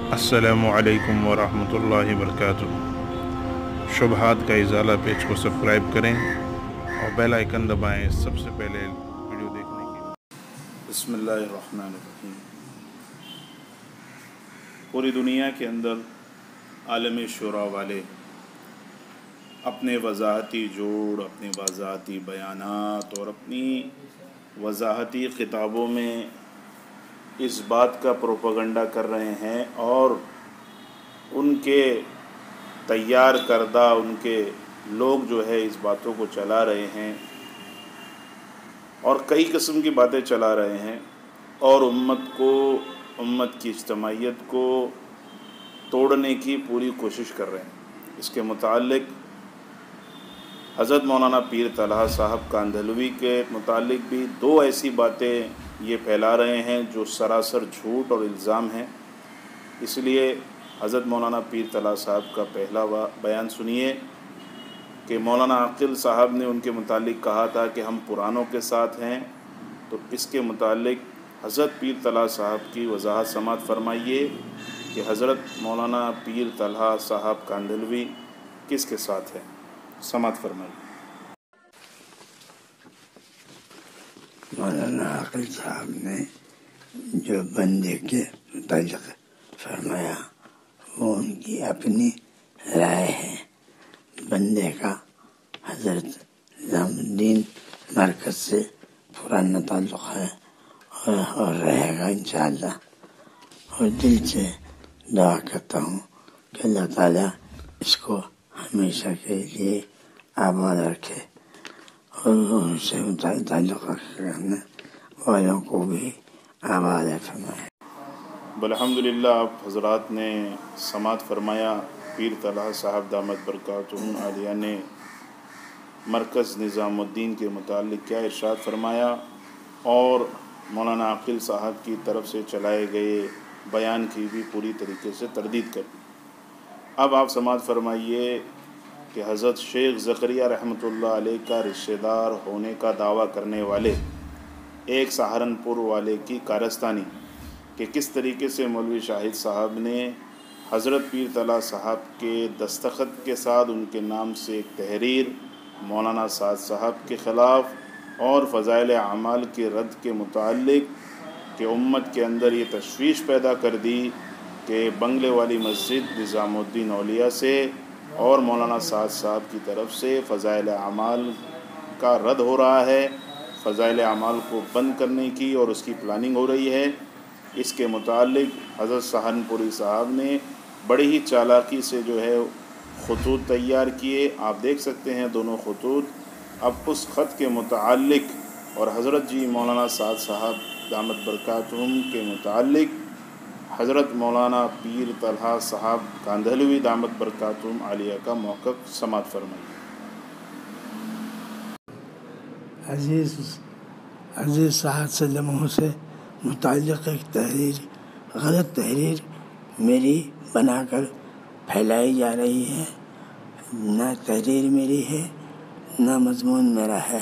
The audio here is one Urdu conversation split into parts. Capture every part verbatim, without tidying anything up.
السلام علیکم ورحمۃ اللہ وبرکاتہ۔ شبہات کا ازالہ پیج کو سبسکرائب کریں اور بیل آئیکن دبائیں سب سے پہلے ویڈیو دیکھنے کے لیے۔ بسم اللہ الرحمن الرحیم۔ پوری دنیا کے اندر عالمی شورا والے اپنے وضاحتی جوڑ، اپنے وضاحتی بیانات اور اپنی وضاحتی خطابوں میں اس بات کا پروپیگنڈا کر رہے ہیں اور ان کے تیار کردہ ان کے لوگ جو ہے اس باتوں کو چلا رہے ہیں اور کئی قسم کی باتیں چلا رہے ہیں اور امت کو امت کی اجتماعیت کو توڑنے کی پوری کوشش کر رہے ہیں۔ اس کے متعلق حضرت مولانا پیر طلحہ صاحب کاندھلوی کے متعلق بھی دو ایسی باتیں یہ پھیلا رہے ہیں جو سراسر جھوٹ اور الزام ہیں۔ اس لیے حضرت مولانا پیر طلحہ صاحب کا پہلا بیان سنیے کہ مولانا عاقل صاحب نے ان کے متعلق کہا تھا کہ ہم پرانوں کے ساتھ ہیں، تو اس کے متعلق حضرت پیر طلحہ صاحب کی وضاحت سماعت فرمائیے کہ حضرت مولانا پیر طلحہ صاحب کاندھلوی کس کے ساتھ ہیں، سماعت فرمائیے۔ مولانا عاقل صاحب نے جو بندے کے متعلق فرمایا وہ ان کی اپنی رائے ہے۔ بندے کا حضرت نظام الدین مرکز سے پرانا تعلق ہے اور, اور رہے گا انشاءاللہ، اور دل سے دعا کرتا ہوں کہ اللہ تعالیٰ اس کو ہمیشہ کے لیے آباد رکھے اور ان سے تعلق رکھنے والوں کو بھی آباد فرمائے۔ الحمدللہ آپ حضرات نے سماعت فرمایا۔ پیر طلحہ صاحب دامت برکاتہم عالیہ نے مرکز نظام الدین کے متعلق کیا ارشاد فرمایا اور مولانا عاقل صاحب کی طرف سے چلائے گئے بیان کی بھی پوری طریقے سے تردید کر دی۔ اب آپ سماعت فرمائیے کہ حضرت شیخ زکریہ رحمۃ اللہ علیہ کا رشتہ دار ہونے کا دعویٰ کرنے والے ایک سہارنپور والے کی کارستانی کہ کس طریقے سے مولوی شاہد صاحب نے حضرت پیر طلحہ صاحب کے دستخط کے ساتھ ان کے نام سے ایک تحریر مولانا سعد صاحب کے خلاف اور فضائل اعمال کے رد کے متعلق کہ امت کے اندر یہ تشویش پیدا کر دی کہ بنگلے والی مسجد نظام الدین اولیاء سے اور مولانا سعد صاحب کی طرف سے فضائل اعمال کا رد ہو رہا ہے، فضائل اعمال کو بند کرنے کی اور اس کی پلاننگ ہو رہی ہے۔ اس کے متعلق حضرت سہارنپوری صاحب نے بڑی ہی چالاکی سے جو ہے خطوط تیار کیے، آپ دیکھ سکتے ہیں دونوں خطوط۔ اب اس خط کے متعلق اور حضرت جی مولانا سعد صاحب دامت برکاتہم کے متعلق حضرت مولانا پیر طلحہ صاحب کاندھلوی دامت برکاتہم عالیہ کا موقف سماعت فرمائیے۔ عزیز عزیز صاحب سلمہ سے متعلق ایک تحریر، غلط تحریر میری بنا کر پھیلائی جا رہی ہے۔ نہ تحریر میری ہے نہ مضمون میرا ہے۔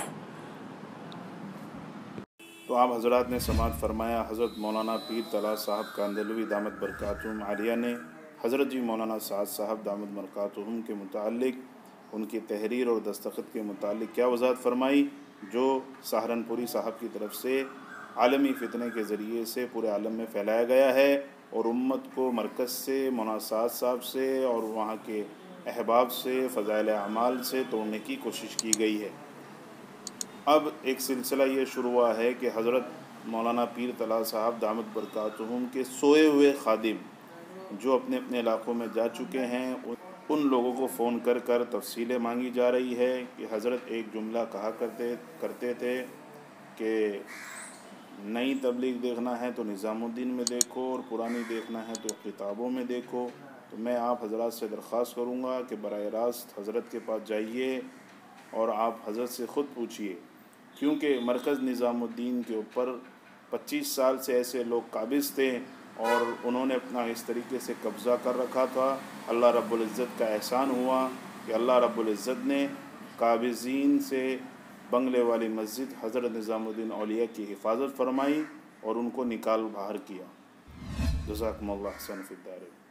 تو آپ حضرات نے سماعت فرمایا حضرت مولانا پیر طلحہ صاحب کاندھلوی دامت برکاتہم عالیہ نے حضرت جی مولانا سعد صاحب دامت برکاتہم کے متعلق ان کی تحریر اور دستخط کے متعلق کیا وضاحت فرمائی جو سہارنپوری صاحب کی طرف سے عالمی فتنے کے ذریعے سے پورے عالم میں پھیلایا گیا ہے اور امت کو مرکز سے مولانا سعد صاحب سے اور وہاں کے احباب سے فضائل اعمال سے توڑنے کی کوشش کی گئی ہے۔ اب ایک سلسلہ یہ شروع ہوا ہے کہ حضرت مولانا پیر طلحہ صاحب دامت برکاتہم کے سوئے ہوئے خادم جو اپنے اپنے علاقوں میں جا چکے ہیں ان لوگوں کو فون کر کر تفصیلیں مانگی جا رہی ہے کہ حضرت ایک جملہ کہا کرتے کرتے تھے کہ نئی تبلیغ دیکھنا ہے تو نظام الدین میں دیکھو اور پرانی دیکھنا ہے تو کتابوں میں دیکھو۔ تو میں آپ حضرات سے درخواست کروں گا کہ براہ راست حضرت کے پاس جائیے اور آپ حضرت سے خود پوچھیے، کیونکہ مرکز نظام الدین کے اوپر پچیس سال سے ایسے لوگ قابض تھے اور انہوں نے اپنا اس طریقے سے قبضہ کر رکھا تھا۔ اللہ رب العزت کا احسان ہوا کہ اللہ رب العزت نے قابضین سے بنگلے والی مسجد حضرت نظام الدین اولیاء کی حفاظت فرمائی اور ان کو نکال باہر کیا۔ جزاکم اللہ احسن فی الدارین.